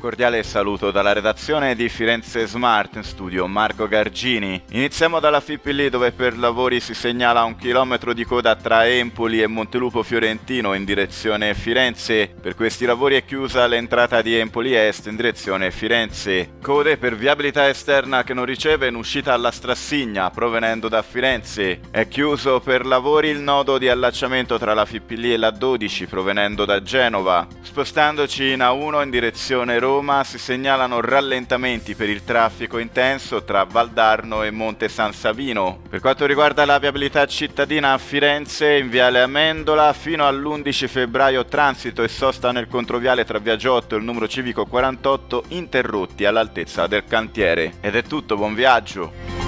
cordiale saluto dalla redazione di Firenze Smart, in studio Marco Gargini. Iniziamo dalla FIPL, dove per lavori si segnala 1 chilometro di coda tra Empoli e Montelupo Fiorentino in direzione Firenze. Per questi lavori è chiusa l'entrata di Empoli Est in direzione Firenze. Code per viabilità esterna che non riceve in uscita alla Strassigna provenendo da Firenze. È chiuso per lavori il nodo di allacciamento tra la FIPL e la 12 provenendo da Genova. Spostandoci in A1 in direzione Roma si segnalano rallentamenti per il traffico intenso tra Valdarno e Monte San Savino. Per quanto riguarda la viabilità cittadina a Firenze, in viale Amendola fino all'11 febbraio transito e sosta nel controviale tra via Giotto e il numero civico 48 interrotti all'altezza del cantiere. Ed è tutto, buon viaggio!